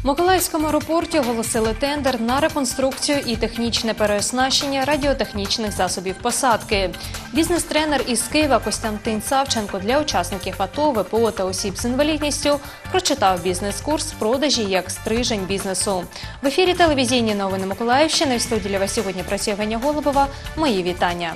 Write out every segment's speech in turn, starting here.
В Миколаївському аеропорті оголосили тендер на реконструкцію і технічне переоснащення радіотехнічних засобів посадки. Бізнес-тренер із Києва Костянтин Савченко для учасників АТО, ВПО та осіб з інвалідністю прочитав бізнес-курс продажі як стрижень бізнесу. В ефірі телевізійні новини Миколаївщини. В студії для вас сьогодні працює Ганя Голубова. Мої вітання.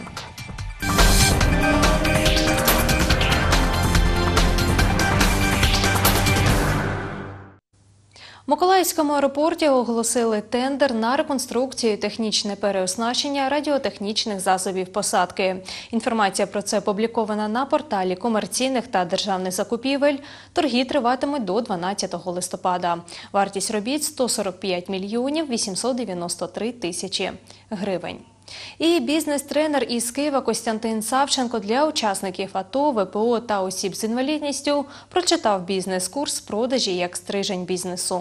В Миколаївському аеропорті оголосили тендер на реконструкцію і технічне переоснащення радіотехнічних засобів посадки. Інформація про це опублікована на порталі комерційних та державних закупівель. Торги триватимуть до 12 листопада. Вартість робіт – 145 мільйонів 893 тисячі гривень. І бізнес-тренер із Києва Костянтин Савченко для учасників АТО, ВПО та осіб з інвалідністю прочитав бізнес-курс продажі як стрижень бізнесу.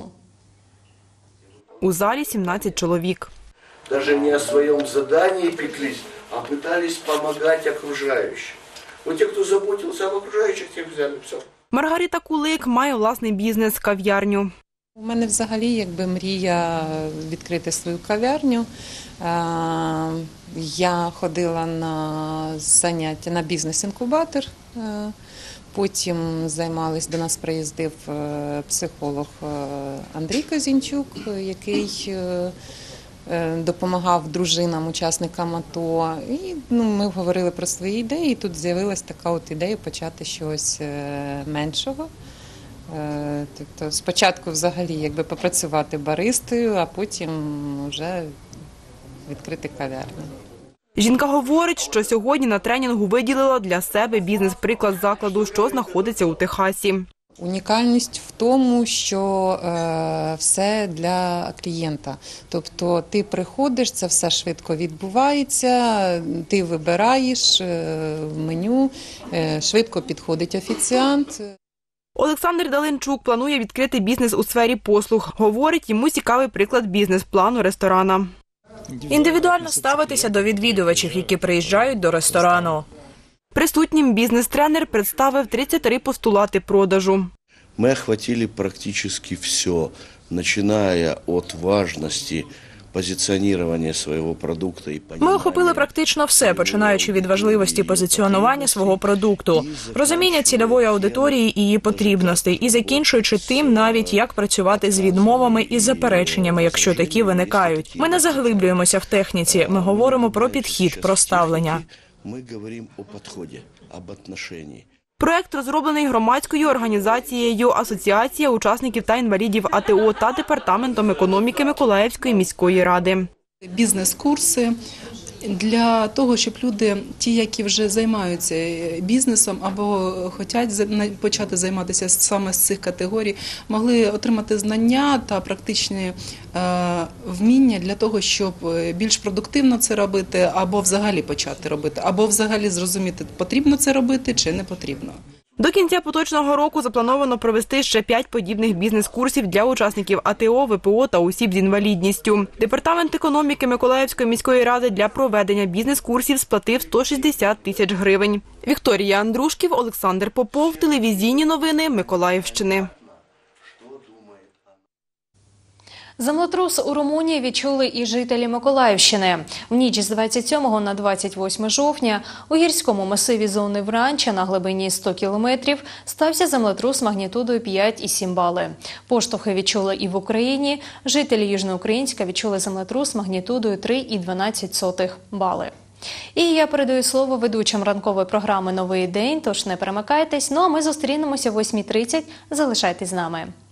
У залі 17 чоловік. Даже не о своем задании пеклись, а пытались помогать окружающим. Вот те, кто заботился об окружающих, тех взяли, все. Маргарита Кулик має власний бізнес – кав'ярню. У мене взагалі мрія відкрити свою кав'ярню. Я ходила на заняття на бізнес-інкубатор, потім до нас приїздив психолог Андрій Козінчук, який допомагав дружинам, учасникам АТО. І ми говорили про свої ідеї, і тут з'явилася така ідея почати щось меншого. Тобто спочатку взагалі попрацювати баристою, а потім вже відкрити кав'ярню. Жінка говорить, що сьогодні на тренінгу виділила для себе бізнес-приклад закладу, що знаходиться у Техасі. Унікальність в тому, що все для клієнта. Тобто ти приходиш, це все швидко відбувається, ти вибираєш меню, швидко підходить офіціант. Олександр Даленчук планує відкрити бізнес у сфері послуг. Говорить, йому цікавий приклад бізнес-плану ресторана. Індивідуально ставитися до відвідувачів, які приїжджають до ресторану. Присутнім бізнес-тренер представив 33 постулати продажу. Мы охватили практически все, начиная от важности позиціонування свого продукту. Ми охопили практично все, починаючи від важливості позиціонування свого продукту, розуміння цільової аудиторії і її потрібностей, і закінчуючи тим, навіть як працювати з відмовами і запереченнями, якщо такі виникають. Ми не заглиблюємося в техніці, ми говоримо про підхід, про ставлення. Ми говоримо про підході, об відношенні. Проект розроблений громадською організацією «Асоціація учасників та інвалідів АТО» та Департаментом економіки Миколаївської міської ради. Бізнес-курси для того, щоб люди, ті, які вже займаються бізнесом або хочуть почати займатися саме з цих категорій, могли отримати знання та практичні вміння для того, щоб більш продуктивно це робити, або взагалі почати робити, або взагалі зрозуміти, потрібно це робити чи не потрібно. До кінця поточного року заплановано провести ще 5 подібних бізнес-курсів для учасників АТО, ВПО та осіб з інвалідністю. Департамент економіки Миколаївської міської ради для проведення бізнес-курсів сплатив 160 тисяч гривень. Вікторія Андрушків, Олександр Попов, телевізійні новини Миколаївщини. Землетрус у Румунії відчули і жителі Миколаївщини. В ніч з 27 на 28 жовтня у гірському масиві зони Вранча на глибині 100 кілометрів стався землетрус магнітудою 5,7 бали. Поштовхи відчули і в Україні. Жителі Южноукраїнська відчули землетрус магнітудою 3,12 бали. І я передаю слово ведучим ранкової програми «Новий день», тож не перемикайтесь. Ну а ми зустрінемося о 8:30. Залишайтесь з нами.